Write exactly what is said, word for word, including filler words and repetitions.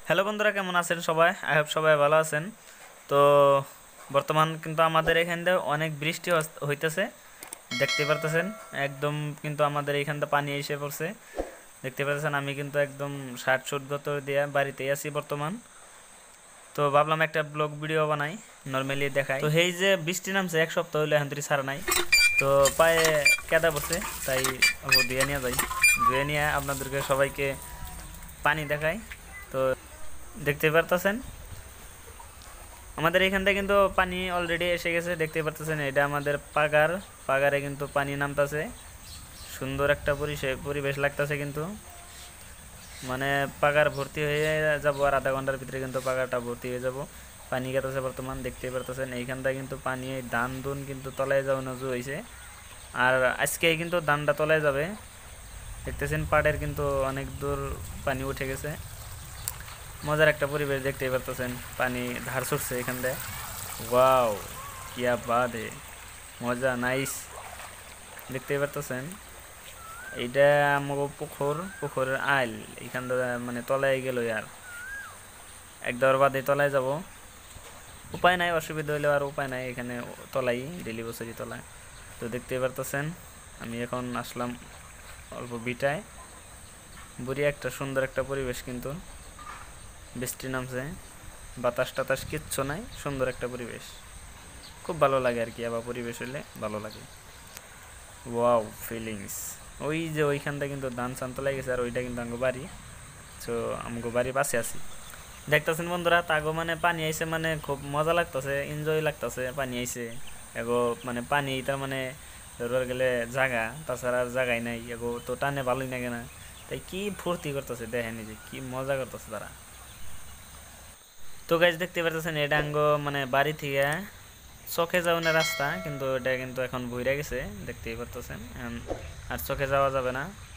Hello বন্ধুরা, কেমন আছেন সবাই? আই হোপ সবাই ভালো আছেন। তো বর্তমান কিন্তু আমাদের এখানে অনেক বৃষ্টি হস- হইতেছে, দেখতে পারতেছেন। একদম কিন্তু আমাদের এইখানটা পানি এসে পড়ছে, দেখতে পাচ্ছেন। আমি কিন্তু একদম ষাট সুট গত দিয়ে বাড়িতেই আছি বর্তমান। তো ভাবলাম একটা ব্লগ ভিডিও বানাই, নর্মালি দেখাই। তো এই যে বৃষ্টি নামছে এক সপ্তাহ হইলে এখন তুই ছাড়া নাই, তো পায়ে কেদা পড়ছে, তাই অল্প ধুয়ে নিয়ে যাই। ধুয়ে নিয়ে আপনাদেরকে সবাইকে পানি দেখাই। তো দেখতে পারতেছেন আমাদের এখানটা কিন্তু পানি অলরেডি এসে গেছে, দেখতে পারতেছেন। এটা আমাদের পাগার পাগারে কিন্তু পানি নামতাছে, সুন্দর একটা পরিবেশ পরিবেশ লাগতেছে কিন্তু। মানে পাগার ভর্তি হয়ে যাব, আর আধা ঘন্টার ভিতরে কিন্তু পাগারটা ভর্তি হয়ে যাব। পানি গেতেছে বর্তমান, দেখতেই পারতেছেন। এইখানটা কিন্তু পানি, ধান দুন কিন্তু তলায় যাওয়া নজু হয়েছে। আর আজকে কিন্তু ধানটা তলায় যাবে, দেখতেছেন। পাড়ের কিন্তু অনেক দূর পানি উঠে গেছে। মজার একটা পরিবেশ, দেখতেই পারতেছেন। পানি ধার ছুটছে এখান দিয়ে। ওয়াও, কিয়া বাদ হে, মজা, নাইস। দেখতেই পারতেছেন এইটা আমাকে পুকুর, পুকুরের আইল এখান থেকে মানে তলায় গেল। আর এক দর বাদে তলায় যাব, উপায় নাই, অসুবিধা হইলেও আর উপায় নাই। এখানে তলাই, ডেলি বছরই তলায়। তো দেখতেই পারতেছেন আমি এখন আসলাম অল্প বিটায়। বুড়ি একটা সুন্দর একটা পরিবেশ কিন্তু, বৃষ্টি নামছে, বাতাস টাতাস কিচ্ছু নাই, সুন্দর একটা পরিবেশ, খুব ভালো লাগে আর কি। আবার পরিবেশ হইলে ভালো লাগে। Wow feelings. ওই যে ওইখানটা কিন্তু ধান চান তো গেছে, আর ওইটা কিন্তু আমগো বাড়ি। তো আমগো বাড়ির পাশে আছি, দেখতেছেন বন্ধুরা। তাগো মানে পানি আইছে, মানে খুব মজা লাগতেছে, এনজয় লাগতেছে। পানি আইছে এগো, মানে পানি তার মানে ধরবার গেলে জায়গা, তাছাড়া আর জায়গায় নাই এগো, তো টানে ভালোই লাগে না। তাই কি ফুর্তি করতেছে, দেখেন যে কি মজা করতেছে তারা। তো গাইজ দেখতে পারতেছেন এটা আঙ্গো মানে বাড়ি থেকে চোখে যাওয়ার রাস্তা, কিন্তু এটা কিন্তু এখন বইরা গেছে, দেখতেই পারতেছেন। এখন আর চোখে যাওয়া যাবে না,